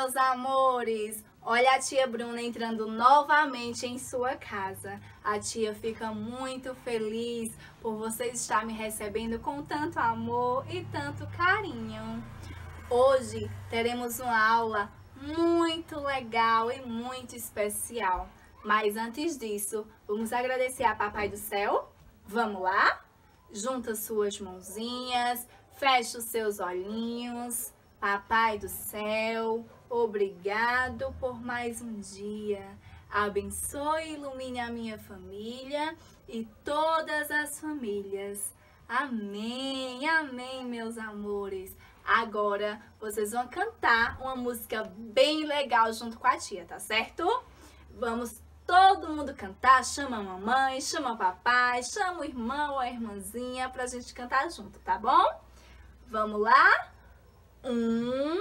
meus amores! Olha a tia Bruna entrando novamente em sua casa. A tia fica muito feliz por você estar me recebendo com tanto amor e tanto carinho. Hoje teremos uma aula muito legal e muito especial. Mas antes disso, vamos agradecer a Papai do Céu? Vamos lá? Junta suas mãozinhas, fecha os seus olhinhos. Papai do Céu, obrigado por mais um dia. Abençoe e ilumine a minha família e todas as famílias. Amém, amém, meus amores. Agora vocês vão cantar uma música bem legal junto com a tia, tá certo? Vamos todo mundo cantar, chama a mamãe, chama o papai, chama o irmão ou a irmãzinha pra gente cantar junto, tá bom? Vamos lá? 1,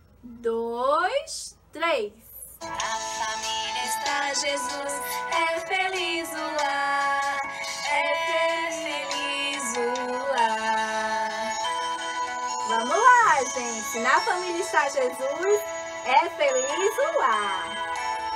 2, 3. A família está, Jesus, é feliz o lar, é feliz o lar. Vamos lá, gente. Na família está Jesus, é feliz o lar.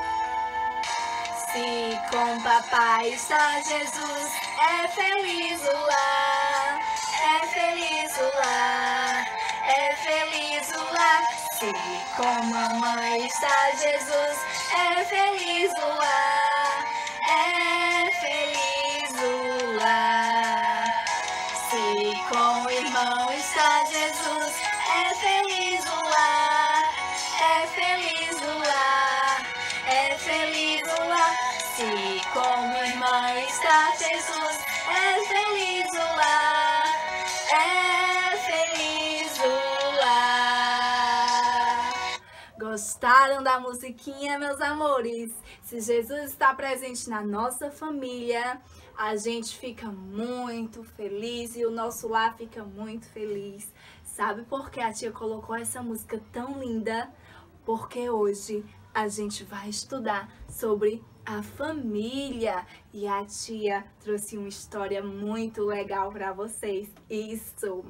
Se com papai está Jesus, é feliz o lar, é feliz o lar, é feliz o lar. Se com mamãe está Jesus, é feliz o lar, é feliz o lar. Se com o irmão está Jesus, é feliz o lar, é feliz o lar, é feliz o lar. Se com a irmã está Jesus, é feliz o lar, é feliz o lar. Gostaram da musiquinha, meus amores? Se Jesus está presente na nossa família, a gente fica muito feliz e o nosso lar fica muito feliz. Sabe por que a tia colocou essa música tão linda? Porque hoje a gente vai estudar sobre a família e a tia trouxe uma história muito legal para vocês. Isso!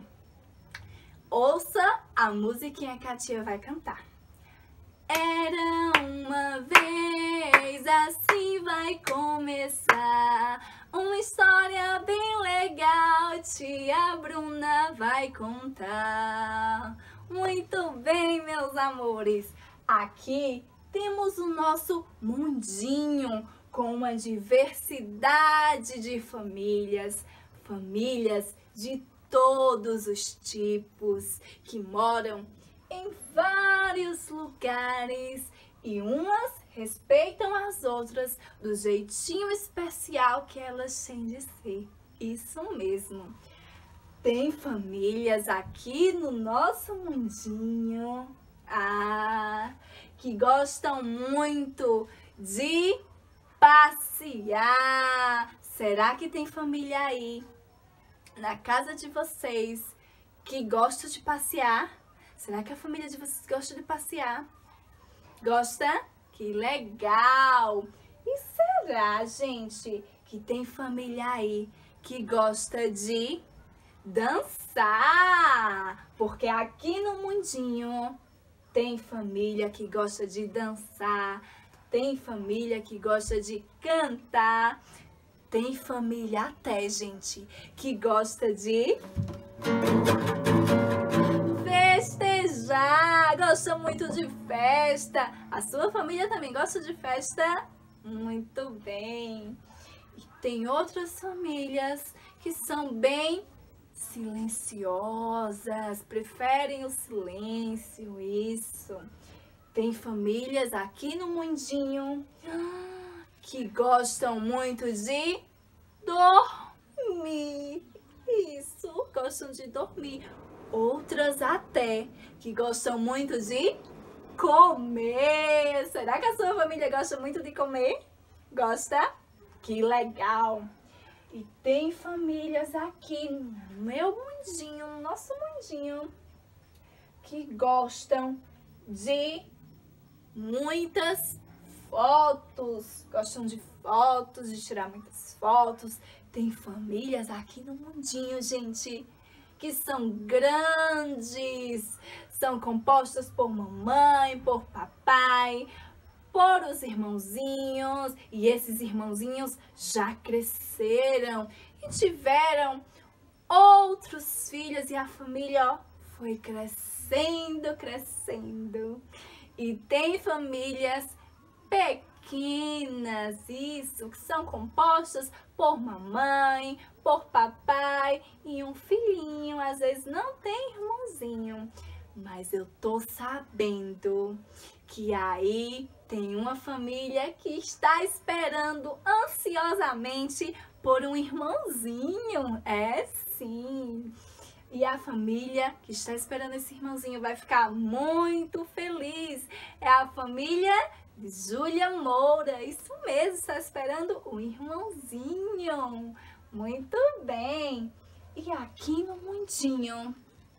Ouça a musiquinha que a tia vai cantar. Era uma vez, assim vai começar uma história bem legal, tia Bruna vai contar. Muito bem, meus amores, aqui temos o nosso mundinho com uma diversidade de famílias, famílias de todos os tipos que moram em vários lugares e umas respeitam as outras do jeitinho especial que elas têm de ser. Isso mesmo. Tem famílias aqui no nosso mundinho que gostam muito de passear. Será que tem família aí na casa de vocês que gosta de passear? Será que a família de vocês gosta de passear? Gosta? Que legal! E será, gente, que tem família aí que gosta de dançar? Porque aqui no mundinho tem família que gosta de dançar, tem família que gosta de cantar, tem família até, gente, que gosta de festejar, gosta muito de festa. A sua família também gosta de festa? Muito bem. E tem outras famílias que são bem silenciosas, preferem o silêncio, isso. Tem famílias aqui no mundinho que gostam muito de dormir, isso, gostam de dormir. Outras até que gostam muito de comer. Será que a sua família gosta muito de comer? Gosta? Que legal! E tem famílias aqui no meu mundinho, no nosso mundinho, que gostam de muitas fotos. Gostam de fotos, de tirar muitas fotos. Tem famílias aqui no mundinho, gente, que são grandes, São compostas por mamãe, por papai, por os irmãozinhos. E esses irmãozinhos já cresceram e tiveram outros filhos. E a família, ó, foi crescendo, crescendo. E tem famílias pequenas, isso, que são compostas por mamãe, por papai e um filhinho. Às vezes não tem irmãozinho, mas eu tô sabendo que aí tem uma família que está esperando ansiosamente por um irmãozinho. É sim. E a família que está esperando esse irmãozinho vai ficar muito feliz. É a família de Júlia Moura. Isso mesmo, está esperando um irmãozinho. Muito bem. E aqui no mundinho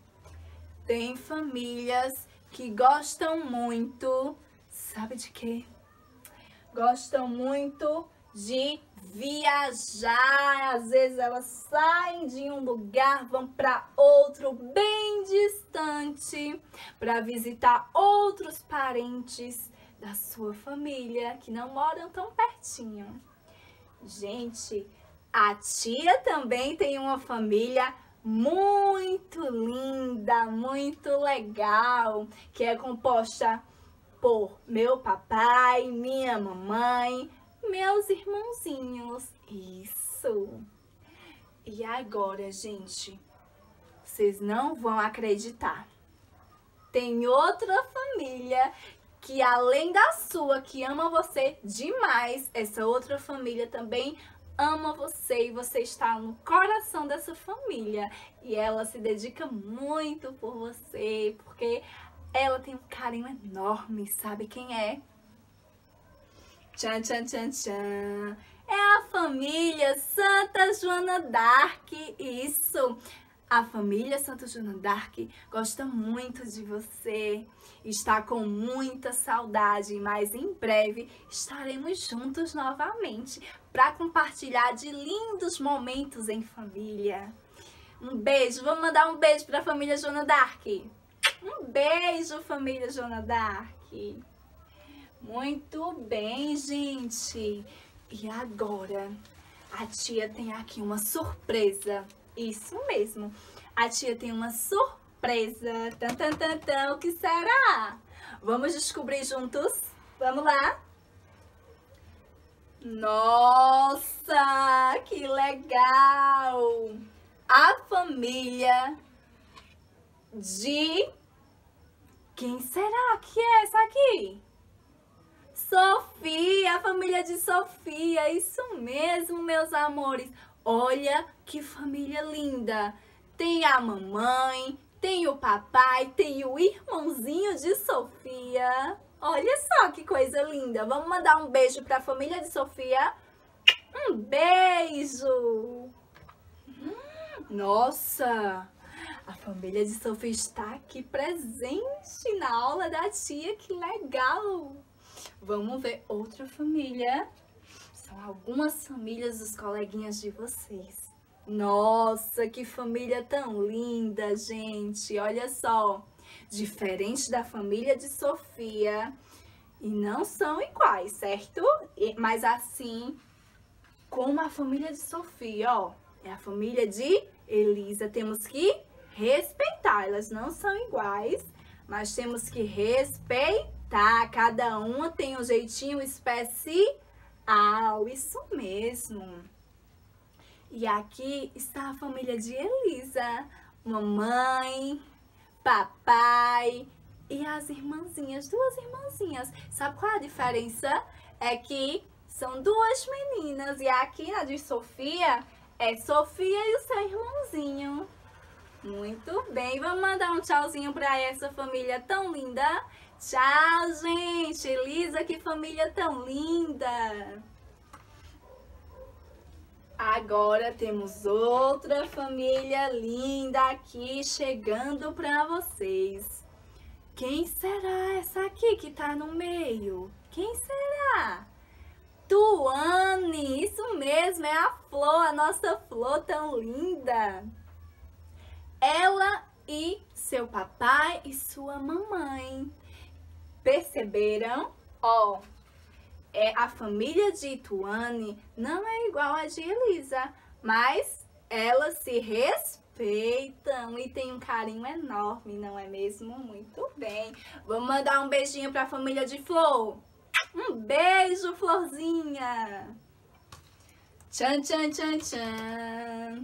tem famílias que gostam muito, sabe de quê? Gostam muito de viajar. Às vezes elas saem de um lugar, vão para outro bem distante para visitar outros parentes da sua família que não moram tão pertinho. Gente, a tia também tem uma família muito linda, muito legal, que é composta por meu papai, minha mamãe, meus irmãozinhos. Isso. E agora, gente, vocês não vão acreditar. Tem outra família que, além da sua, que ama você demais, essa outra família também ama você e você está no coração dessa família. E ela se dedica muito por você, porque ela tem um carinho enorme. Sabe quem é? Tchan, tchan, tchan, tchan. É a família Santa Joana d'Arc. Isso. A família Santa Joana d'Arc gosta muito de você, está com muita saudade, mas em breve estaremos juntos novamente para compartilhar de lindos momentos em família. Um beijo, vamos mandar um beijo para a família Joana d'Arc. Um beijo, família Joana d'Arc. Muito bem, gente. E agora, a tia tem aqui uma surpresa. Isso mesmo. A tia tem uma surpresa. Tan, tan, tan, tan. O que será? Vamos descobrir juntos? Vamos lá? Nossa, que legal! A família de... Quem será que é essa aqui? Sofia, a família de Sofia. Isso mesmo, meus amores. Olha que família linda. Tem a mamãe, tem o papai, tem o irmãozinho de Sofia. Olha só que coisa linda. Vamos mandar um beijo para a família de Sofia. Um beijo. Nossa, a família de Sofia está aqui presente na aula da tia. Que legal. Vamos ver outra família. São algumas famílias dos coleguinhas de vocês. Nossa, que família tão linda, gente. Olha só. Diferente da família de Sofia. E não são iguais, certo? Mas assim, como a família de Sofia, ó. É a família de Elisa. Temos que respeitar. Elas não são iguais, mas temos que respeitar. Cada uma tem um jeitinho especial. Isso mesmo. E aqui está a família de Elisa. Mamãe, papai e as irmãzinhas. Duas irmãzinhas. Sabe qual é a diferença? É que são duas meninas. E aqui na de Sofia é Sofia e o seu irmãozinho. Muito bem. Vamos mandar um tchauzinho para essa família tão linda. Tchau, gente. Elisa, que família tão linda. Agora temos outra família linda aqui chegando para vocês. Quem será essa aqui que tá no meio? Quem será? Tuane, isso mesmo, é a Flor, a nossa Flor tão linda. Ela e seu papai e sua mamãe. Perceberam? Ó, a família de Ituane não é igual a de Elisa, mas elas se respeitam e tem um carinho enorme, não é mesmo? Muito bem. Vamos mandar um beijinho para a família de Flor. Um beijo, Florzinha. Tchan, tchan, tchan, tchan.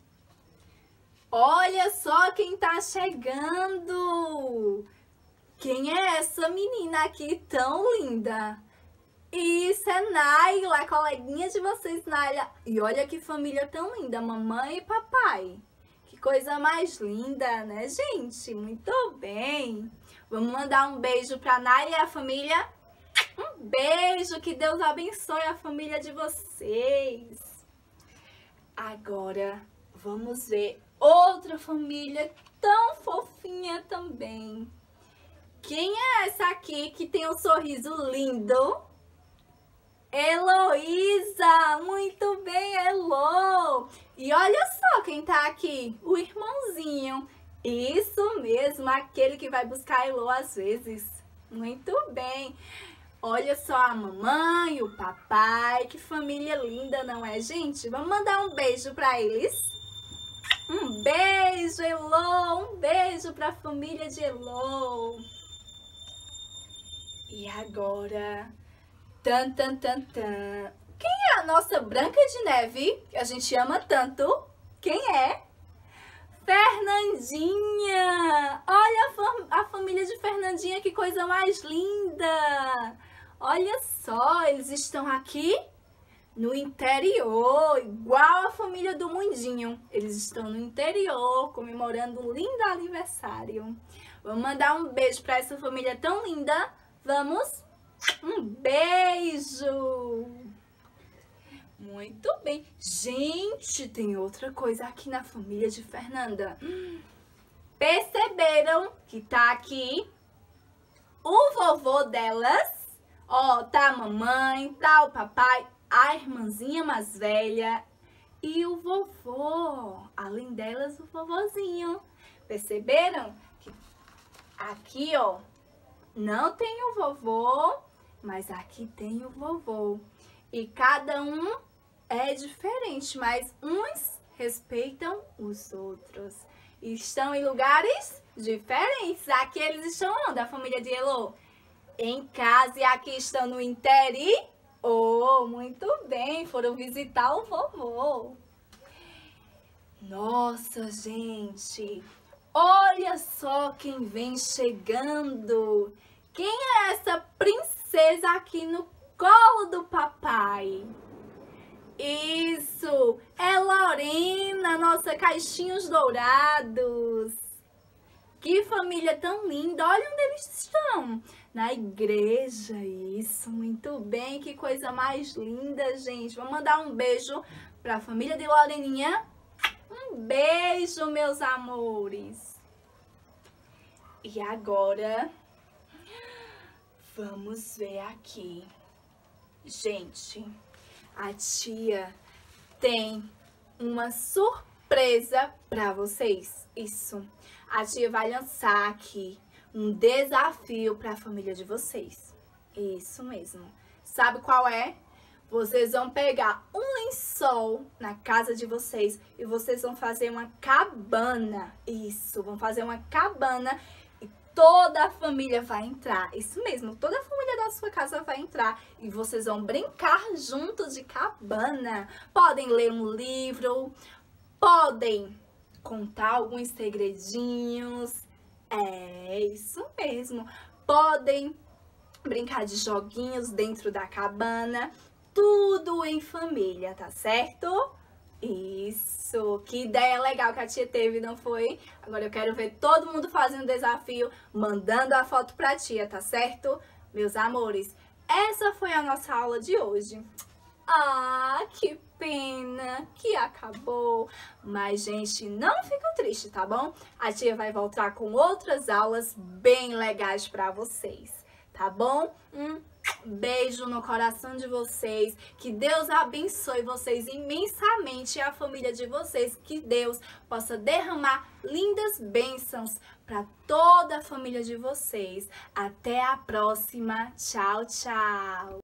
Olha só quem tá chegando. Quem é essa menina aqui tão linda? Isso é Naila, coleguinha de vocês, Naila. E olha que família tão linda, mamãe e papai. Que coisa mais linda, né, gente? Muito bem. Vamos mandar um beijo pra Naila e a família. Um beijo, que Deus abençoe a família de vocês. Agora, vamos ver outra família tão fofinha também. Quem é essa aqui que tem um sorriso lindo? Heloísa! Muito bem, Elo! E olha só quem tá aqui, o irmãozinho. Isso mesmo, aquele que vai buscar a Elo às vezes. Muito bem. Olha só a mamãe, o papai, que família linda, não é, gente? Vamos mandar um beijo para eles. Um beijo, Elo! Um beijo para a família de Elo! E agora... Tan, tan, tan, tan. Quem é a nossa Branca de Neve, que a gente ama tanto? Quem é? Fernandinha! Olha a família de Fernandinha, que coisa mais linda! Olha só, eles estão aqui no interior, igual a família do Mundinho. Eles estão no interior, comemorando um lindo aniversário. Vamos mandar um beijo para essa família tão linda. Vamos? Um beijo! Muito bem. Gente, tem outra coisa aqui na família de Fernanda. Perceberam que tá aqui o vovô delas? Ó, tá a mamãe, tá o papai, a irmãzinha mais velha e o vovô. Além delas, o vovozinho. Perceberam que aqui, ó, não tem o vovô, mas aqui tem o vovô. E cada um é diferente, mas uns respeitam os outros. E estão em lugares diferentes. Aqui eles estão onde? A família de Elo? Em casa, e aqui estão no interior. Oh, muito bem, foram visitar o vovô. Nossa, gente, olha só quem vem chegando. Quem é essa princesa aqui no colo do papai? Isso, é Lorena, nossa Caixinhos Dourados. Que família tão linda, olha onde eles estão. Na igreja, isso, muito bem, que coisa mais linda, gente. Vamos mandar um beijo para a família de Loreninha. Um beijo, meus amores. E agora, vamos ver aqui. Gente, a tia tem uma surpresa para vocês. Isso, a tia vai lançar aqui um desafio para a família de vocês. Isso mesmo. Sabe qual é? Vocês vão pegar um lençol na casa de vocês e vocês vão fazer uma cabana. Isso, vão fazer uma cabana e toda a família vai entrar. Isso mesmo, toda a família da sua casa vai entrar e vocês vão brincar juntos de cabana. Podem ler um livro, podem contar alguns segredinhos. É, isso mesmo. Podem brincar de joguinhos dentro da cabana. Tudo em família, tá certo? Isso. Que ideia legal que a tia teve, não foi? Agora eu quero ver todo mundo fazendo desafio, mandando a foto pra tia, tá certo? Meus amores, essa foi a nossa aula de hoje. Ah, que pena que acabou. Mas, gente, não fica triste, tá bom? A tia vai voltar com outras aulas bem legais pra vocês, tá bom? beijo no coração de vocês. Que Deus abençoe vocês imensamente e a família de vocês. Que Deus possa derramar lindas bênçãos para toda a família de vocês. Até a próxima. Tchau, tchau.